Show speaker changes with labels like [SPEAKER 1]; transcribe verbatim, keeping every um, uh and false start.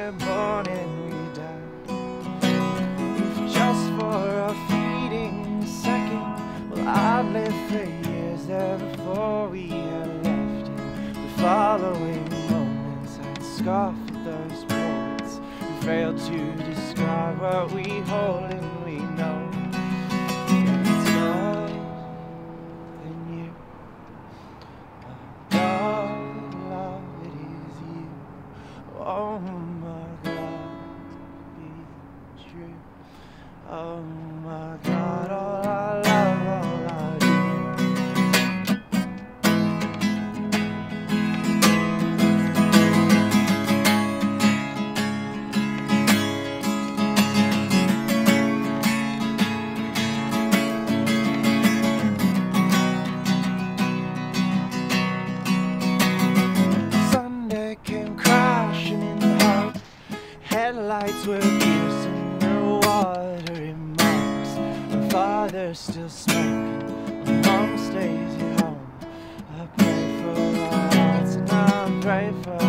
[SPEAKER 1] we're born and we die. If just for a fleeting second, well, I'd live for years there before we had left in the following moments. I'd scoff at those poets who fail to describe what we hold and we know. It's more than you. God, love, it is you. Oh my God, be true. Oh my God, all I love, all I do. Sunday came crashing in the heart. Headlights were piercing the watery marks. My father's still smoking, my mom stays at home. I pray for our hearts and I pray for